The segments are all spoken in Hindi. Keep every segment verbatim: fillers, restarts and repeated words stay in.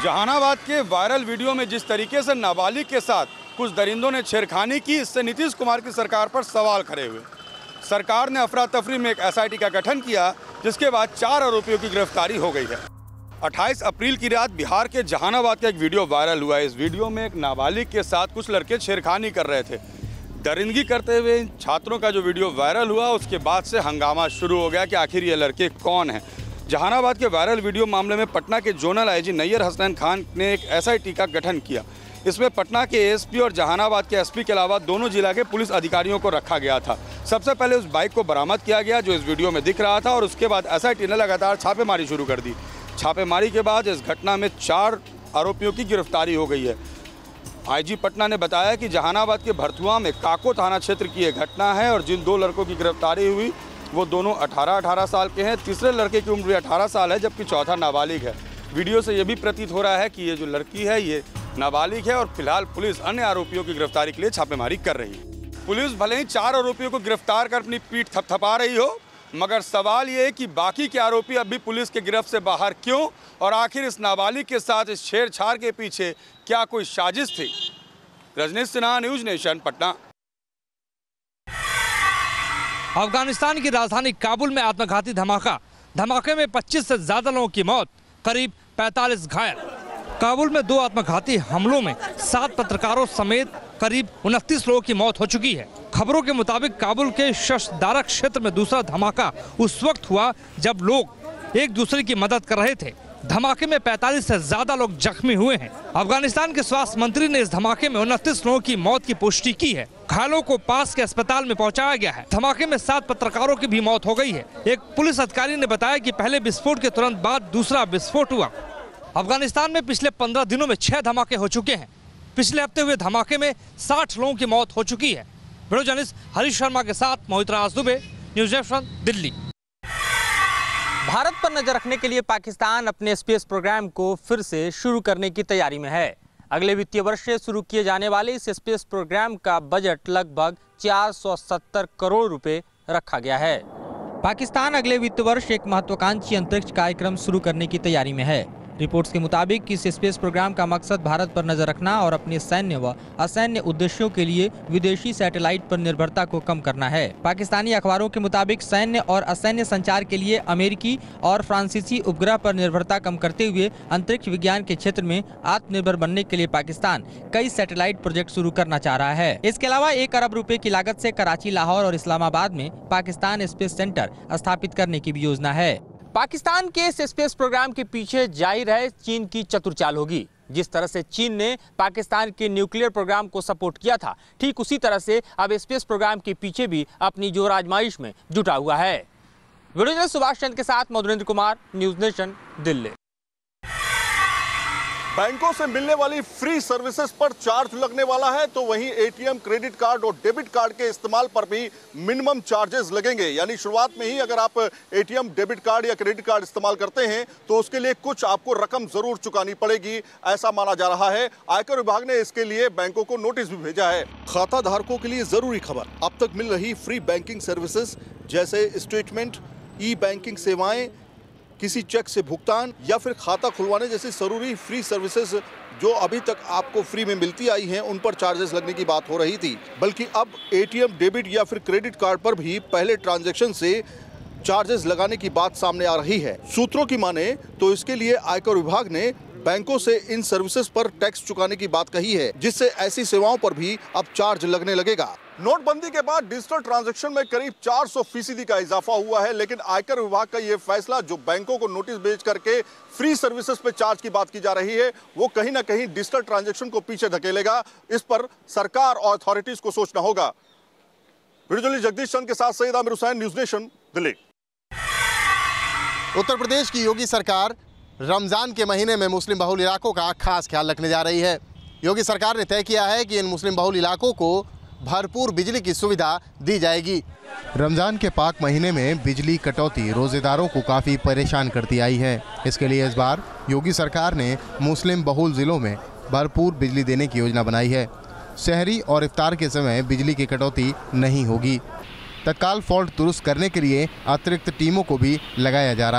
जहानाबाद के वायरल वीडियो में जिस तरीके से नाबालिग के साथ कुछ दरिंदों ने छेड़खानी की, इससे नीतीश कुमार की सरकार पर सवाल खड़े हुए। सरकार ने अफरा तफरी में एक एस आई टी का गठन किया, जिसके बाद चार आरोपियों की गिरफ्तारी हो गई है। अट्ठाईस अप्रैल की रात बिहार के जहानाबाद का एक वीडियो वायरल हुआ है। इस वीडियो में एक नाबालिग के साथ कुछ लड़के छेड़खानी कर रहे थे। दरिंदगी करते हुए इन छात्रों का जो वीडियो वायरल हुआ, उसके बाद से हंगामा शुरू हो गया कि आखिर ये लड़के कौन हैं। जहानाबाद के वायरल वीडियो मामले में पटना के zonal I G Nayyar Hasnain Khan ने एक एस आई टी का गठन किया। इसमें पटना के ए एस पी और जहानाबाद के एस पी के अलावा दोनों जिला के पुलिस अधिकारियों को रखा गया था। सबसे पहले उस बाइक को बरामद किया गया जो इस वीडियो में दिख रहा था, और उसके बाद एस आई टी ने लगातार छापेमारी शुरू कर दी। छापेमारी के बाद इस घटना में चार आरोपियों की गिरफ्तारी हो गई है। आई जी पटना ने बताया कि जहानाबाद के भरथुआ में काको थाना क्षेत्र की यह घटना है, और जिन दो लड़कों की गिरफ्तारी हुई वो दोनों अठारह अठारह साल के हैं। तीसरे लड़के की उम्र भी अठारह साल है, जबकि चौथा नाबालिग है। वीडियो से ये भी प्रतीत हो रहा है कि ये जो लड़की है ये नाबालिग है, और फिलहाल पुलिस अन्य आरोपियों की गिरफ्तारी के लिए छापेमारी कर रही है। पुलिस भले ही चार आरोपियों को गिरफ्तार कर अपनी पीठ थपथपा रही हो, मगर सवाल ये है कि बाकी के आरोपी अभी पुलिस के गिरफ्त से बाहर क्यों, और आखिर इस नाबालिग के साथ इस छेड़छाड़ के पीछे क्या कोई साजिश थी। Rajneesh Sinha, news nation, Patna. अफगानिस्तान की राजधानी काबुल में आत्मघाती धमाका। धमाके में पच्चीस से ज्यादा लोगों की मौत, करीब पैंतालीस घायल। काबुल में दो आत्मघाती हमलों में सात पत्रकारों समेत करीब उनतीस लोगों की मौत हो चुकी है। खबरों के मुताबिक काबुल के शशदारा क्षेत्र में दूसरा धमाका उस वक्त हुआ जब लोग एक दूसरे की मदद कर रहे थे। धमाके में पैंतालीस से ज्यादा लोग जख्मी हुए हैं। अफगानिस्तान के स्वास्थ्य मंत्री ने इस धमाके में उनतीस लोगों की मौत की पुष्टि की है। घायलों को पास के अस्पताल में पहुंचाया गया है। धमाके में सात पत्रकारों की भी मौत हो गई है। एक पुलिस अधिकारी ने बताया कि पहले विस्फोट के तुरंत बाद दूसरा विस्फोट हुआ। अफगानिस्तान में पिछले पंद्रह दिनों में छह धमाके हो चुके हैं। पिछले हफ्ते हुए धमाके में साठ लोगों की मौत हो चुकी है। वीडियो जर्नलिस्ट हरीश शर्मा के साथ मोहित राज दुबे, न्यूज नेशन, दिल्ली। भारत पर नजर रखने के लिए पाकिस्तान अपने स्पेस प्रोग्राम को फिर से शुरू करने की तैयारी में है। अगले वित्तीय वर्ष से शुरू किए जाने वाले इस स्पेस प्रोग्राम का बजट लगभग चार सौ सत्तर करोड़ रुपए रखा गया है। पाकिस्तान अगले वित्तीय वर्ष एक महत्वाकांक्षी अंतरिक्ष कार्यक्रम शुरू करने की तैयारी में है। रिपोर्ट्स के मुताबिक इस स्पेस प्रोग्राम का मकसद भारत पर नजर रखना और अपने सैन्य व असैन्य उद्देश्यों के लिए विदेशी सैटेलाइट पर निर्भरता को कम करना है। पाकिस्तानी अखबारों के मुताबिक सैन्य और असैन्य संचार के लिए अमेरिकी और फ्रांसीसी उपग्रह पर निर्भरता कम करते हुए अंतरिक्ष विज्ञान के क्षेत्र में आत्मनिर्भर बनने के लिए पाकिस्तान कई सैटेलाइट प्रोजेक्ट शुरू करना चाह रहा है। इसके अलावा एक अरब रुपए की लागत से कराची, लाहौर और इस्लामाबाद में पाकिस्तान स्पेस सेंटर स्थापित करने की भी योजना है। पाकिस्तान के इस स्पेस प्रोग्राम के पीछे जाहिर है चीन की चतुर चाल होगी। जिस तरह से चीन ने पाकिस्तान के न्यूक्लियर प्रोग्राम को सपोर्ट किया था, ठीक उसी तरह से अब स्पेस प्रोग्राम के पीछे भी अपनी जोर आजमाइश में जुटा हुआ है। वीडियो जर्नलिस्ट सुभाष चंद्र के साथ मधुरेंद्र कुमार, न्यूज नेशन, दिल्ली। बैंकों से मिलने वाली फ्री सर्विसेज पर चार्ज लगने वाला है, तो वहीं A T M, credit card और डेबिट कार्ड के इस्तेमाल पर भी मिनिमम चार्जेस लगेंगे। यानी शुरुआत में ही अगर आप A T M, debit card या क्रेडिट कार्ड इस्तेमाल करते हैं तो उसके लिए कुछ आपको रकम जरूर चुकानी पड़ेगी, ऐसा माना जा रहा है। आयकर विभाग ने इसके लिए बैंकों को नोटिस भी भेजा है। खाता धारकों के लिए जरूरी खबर, अब तक मिल रही फ्री बैंकिंग सर्विसेज जैसे स्टेटमेंट, ई बैंकिंग सेवाएं, किसी चेक से भुगतान या फिर खाता खुलवाने जैसी जरूरी फ्री सर्विसेज जो अभी तक आपको फ्री में मिलती आई हैं, उन पर चार्जेस लगने की बात हो रही थी। बल्कि अब ए टी एम, डेबिट या फिर क्रेडिट कार्ड पर भी पहले ट्रांजैक्शन से चार्जेस लगाने की बात सामने आ रही है। सूत्रों की माने तो इसके लिए आयकर विभाग ने बैंकों से इन सर्विसेज पर टैक्स चुकाने की बात कही है, जिससे ऐसी सेवाओं पर भी अब चार्ज लगने लगेगा। नोटबंदी के बाद डिजिटल ट्रांजैक्शन में करीब चार सौ फीसदी का इजाफा हुआ है, लेकिन आयकर विभाग का ये फैसला जो बैंकों को नोटिस भेज करके फ्री सर्विसेज पे चार्ज की बात की जा रही है, वो कहीं ना कहीं डिजिटल ट्रांजैक्शन को पीछे धकेलेगा। इस पर सरकार और अथॉरिटीज को सोचना होगा। वीडियो जगदीश चंद के साथ सैयद आमिर हुसैन, न्यूज नेशन, दिल्ली। उत्तर प्रदेश की योगी सरकार रमजान के महीने में मुस्लिम बहुल इलाकों का खास ख्याल रखने जा रही है। योगी सरकार ने तय किया है कि इन मुस्लिम बहुल इलाकों को भरपूर बिजली की सुविधा दी जाएगी। रमजान के पाक महीने में बिजली कटौती रोजेदारों को काफ़ी परेशान करती आई है। इसके लिए इस बार योगी सरकार ने मुस्लिम बहुल ज़िलों में भरपूर बिजली देने की योजना बनाई है। शहरी और इफ्तार के समय बिजली की कटौती नहीं होगी। तत्काल फॉल्ट दुरुस्त करने के लिए अतिरिक्त टीमों को भी लगाया जा रहा है।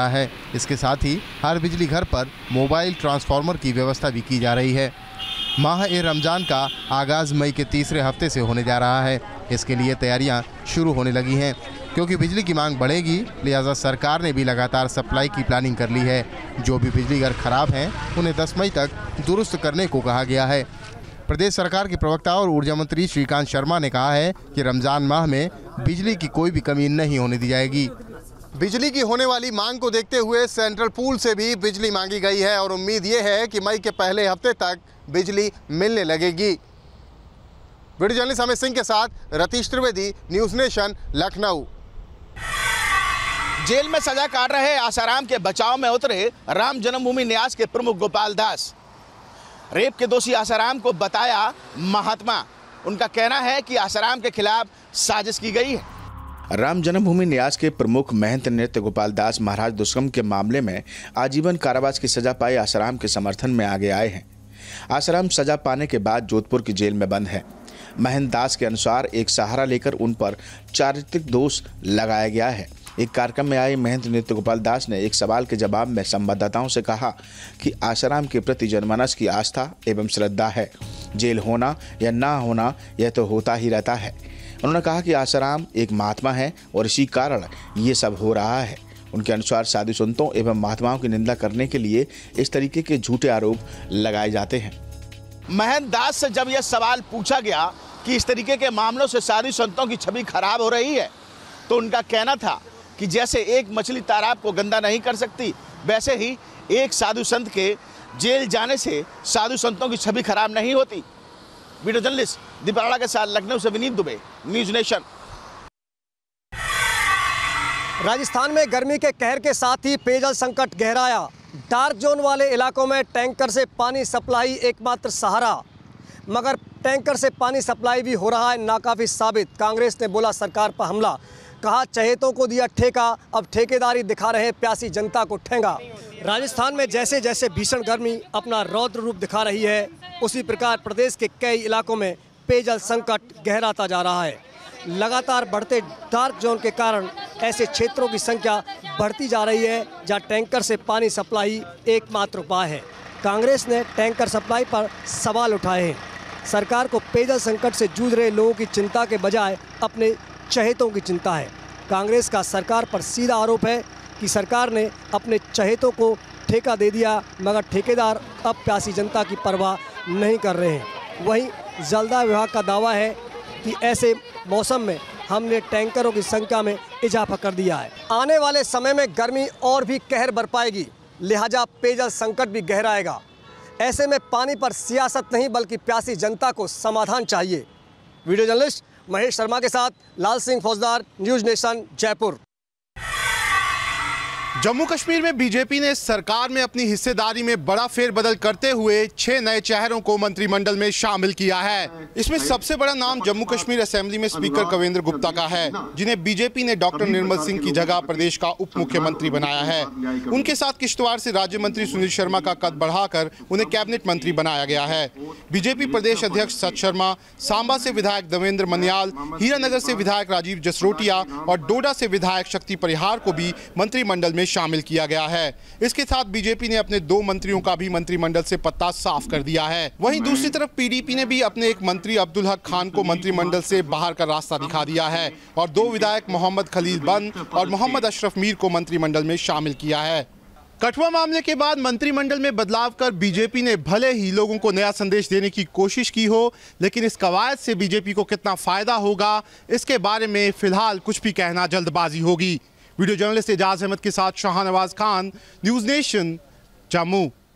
इसके साथ ही हर बिजली घर पर मोबाइल ट्रांसफार्मर की व्यवस्था भी की जा रही है। माह ए रमज़ान का आगाज़ मई के तीसरे हफ्ते से होने जा रहा है। इसके लिए तैयारियां शुरू होने लगी हैं। क्योंकि बिजली की मांग बढ़ेगी, लिहाजा सरकार ने भी लगातार सप्लाई की प्लानिंग कर ली है। जो भी बिजली घर खराब हैं उन्हें दस मई तक दुरुस्त करने को कहा गया है। प्रदेश सरकार के प्रवक्ता और ऊर्जा मंत्री श्रीकांत शर्मा ने कहा है कि रमज़ान माह में बिजली की कोई भी कमी नहीं होने दी जाएगी। बिजली की होने वाली मांग को देखते हुए सेंट्रल पूल से भी बिजली मांगी गई है और उम्मीद ये है कि मई के पहले हफ्ते तक बिजली मिलने लगेगी। वीडियो जर्नलिस्ट अमित सिंह के साथ Ratish Trivedi, news nation, Lucknow. Jail में सजा काट रहे आसाराम के बचाव में उतरे राम जन्मभूमि न्यास के प्रमुख गोपाल दास। रेप के दोषी आसाराम को बताया महात्मा। उनका कहना है कि आसाराम के खिलाफ साजिश की गई है। राम जन्मभूमि न्यास के प्रमुख महंत नृत्य गोपाल दास महाराज दुष्कर्म के मामले में आजीवन कारावास की सजा पाए आसाराम के समर्थन में आगे आए हैं। आसाराम सजा पाने के बाद जोधपुर की जेल में बंद है। महंत दास के अनुसार एक सहारा लेकर उन पर चारित्रिक दोष लगाया गया है। एक कार्यक्रम में आए महंत नृत्य गोपाल दास ने एक सवाल के जवाब में संवाददाताओं से कहा कि आसाराम के प्रति जनमानस की आस्था एवं श्रद्धा है। जेल होना या ना होना यह तो होता ही रहता है। उन्होंने कहा कि आसाराम एक महात्मा है और इसी कारण ये सब हो रहा है। उनके अनुसार साधु संतों एवं महात्माओं की निंदा करने के लिए इस तरीके के झूठे आरोप लगाए जाते हैं। महंत दास से जब यह सवाल पूछा गया कि इस तरीके के मामलों से साधु संतों की छवि खराब हो रही है, तो उनका कहना था कि जैसे एक मछली तालाब को गंदा नहीं कर सकती, वैसे ही एक साधु संत के जेल जाने से साधु संतों की छवि खराब नहीं होती। वीडियो जर्नलिस्ट दीपाड़ा के साथ लखनऊ से विनीत दुबे, न्यूज़ नेशन। राजस्थान में गर्मी के कहर के साथ ही पेयजल संकट गहराया। डार्क जोन वाले इलाकों में टैंकर से पानी सप्लाई एकमात्र सहारा, मगर टैंकर से पानी सप्लाई भी हो रहा है नाकाफी साबित। कांग्रेस ने बोला सरकार पर हमला, कहा चहेतों को दिया ठेका, अब ठेकेदारी दिखा रहे प्यासी जनता को ठेंगा। राजस्थान में जैसे जैसे भीषण गर्मी अपना रौद्र रूप दिखा रही है, उसी प्रकार प्रदेश के कई इलाकों में पेयजल संकट गहराता जा रहा है। लगातार बढ़ते डार्क जोन के कारण ऐसे क्षेत्रों की संख्या बढ़ती जा रही है जहां टैंकर से पानी सप्लाई एकमात्र उपाय है। कांग्रेस ने टैंकर सप्लाई पर सवाल उठाए हैं। सरकार को पेयजल संकट से जूझ रहे लोगों की चिंता के बजाय अपने चहेतों की चिंता है। कांग्रेस का सरकार पर सीधा आरोप है कि सरकार ने अपने चहेतों को ठेका दे दिया, मगर ठेकेदार अब प्यासी जनता की परवाह नहीं कर रहे हैं। वहीं जलदाय विभाग का दावा है कि ऐसे मौसम में हमने टैंकरों की संख्या में इजाफा कर दिया है। आने वाले समय में गर्मी और भी कहर बरपाएगी, लिहाजा पेयजल संकट भी गहराएगा। ऐसे में पानी पर सियासत नहीं बल्कि प्यासी जनता को समाधान चाहिए। वीडियो जर्नलिस्ट महेश शर्मा के साथ लाल सिंह फौजदार, न्यूज़ नेशन, जयपुर। जम्मू कश्मीर में बीजेपी ने सरकार में अपनी हिस्सेदारी में बड़ा फेरबदल करते हुए छह नए चेहरों को मंत्रिमंडल में शामिल किया है। इसमें सबसे बड़ा नाम जम्मू कश्मीर असेंबली में स्पीकर कवेंद्र गुप्ता का है, जिन्हें बीजेपी ने डॉक्टर निर्मल सिंह की जगह प्रदेश का उप मुख्यमंत्री बनाया है। उनके साथ किश्तवाड़ से राज्य मंत्री सुनील शर्मा का कद बढ़ाकर उन्हें कैबिनेट मंत्री बनाया गया है। बीजेपी प्रदेश अध्यक्ष सत शर्मा, सांबा से विधायक देवेंद्र मनियाल, हीरानगर से विधायक राजीव जसरोटिया और डोडा से विधायक शक्ति परिहार को भी मंत्रिमंडल में शामिल किया गया है। इसके साथ बीजेपी ने अपने दो मंत्रियों का भी मंत्रिमंडल से पत्ता साफ कर दिया है। वहीं दूसरी तरफ पीडीपी ने भी अपने एक मंत्री अब्दुल हक खान को मंत्रिमंडल से बाहर का रास्ता दिखा दिया है और दो विधायक मोहम्मद खलील बंद और मोहम्मद अशरफ मीर को मंत्रिमंडल में शामिल किया है। कठुआ मामले के बाद मंत्रिमंडल में बदलाव कर बीजेपी ने भले ही लोगों को नया संदेश देने की कोशिश की हो, लेकिन इस कवायद से बीजेपी को कितना फायदा होगा, इसके बारे में फिलहाल कुछ भी कहना जल्दबाजी होगी। वीडियो जर्नलिस्ट एजाज अहमद के साथ शाहनवाज खान, न्यूज़ नेशन, जम्मू।